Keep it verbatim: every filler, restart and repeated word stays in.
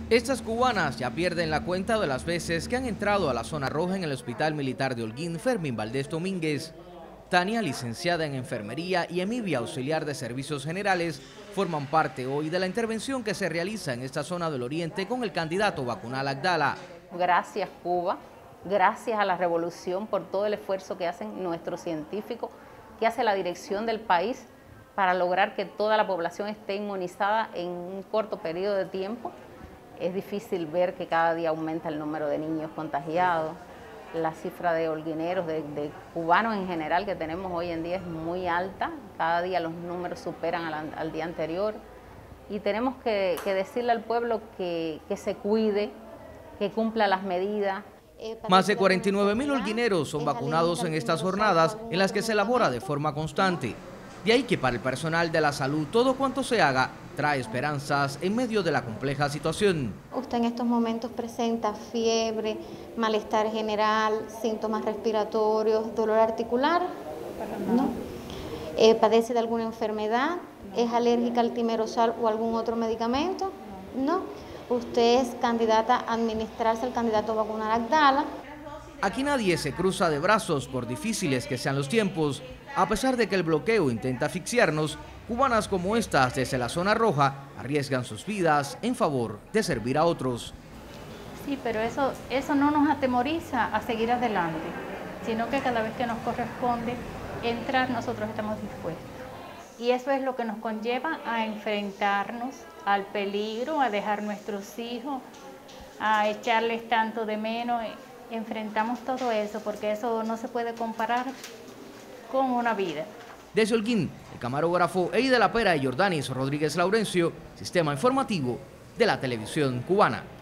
Estas cubanas ya pierden la cuenta de las veces que han entrado a la zona roja en el Hospital Militar de Holguín Fermín Valdés Domínguez. Tania, licenciada en enfermería, y Emivia, auxiliar de servicios generales, forman parte hoy de la intervención que se realiza en esta zona del oriente con el candidato vacunal Abdala. Gracias, Cuba, gracias a la revolución por todo el esfuerzo que hacen nuestros científicos, que hace la dirección del país para lograr que toda la población esté inmunizada en un corto periodo de tiempo. Es difícil ver que cada día aumenta el número de niños contagiados. La cifra de holguineros, de, de cubanos en general que tenemos hoy en día es muy alta. Cada día los números superan al, al día anterior. Y tenemos que, que decirle al pueblo que, que se cuide, que cumpla las medidas. Más de cuarenta y nueve mil holguineros son vacunados en estas jornadas en las que se elabora de forma constante. De ahí que para el personal de la salud todo cuanto se haga trae esperanzas en medio de la compleja situación. Usted en estos momentos presenta fiebre, malestar general, síntomas respiratorios, dolor articular, ¿no? Eh, ¿Padece de alguna enfermedad? ¿Es alérgica al timerosal o algún otro medicamento? No. Usted es candidata a administrarse el candidato vacunal Abdala. Aquí nadie se cruza de brazos por difíciles que sean los tiempos. A pesar de que el bloqueo intenta asfixiarnos, cubanas como estas desde la zona roja arriesgan sus vidas en favor de servir a otros. Sí, pero eso, eso no nos atemoriza a seguir adelante, sino que cada vez que nos corresponde entrar, nosotros estamos dispuestos. Y eso es lo que nos conlleva a enfrentarnos al peligro, a dejar nuestros hijos, a echarles tanto de menos. Enfrentamos todo eso porque eso no se puede comparar con una vida. Desde Holguín, el camarógrafo Eide La Pera y Jordanis Rodríguez Laurencio, Sistema Informativo de la Televisión Cubana.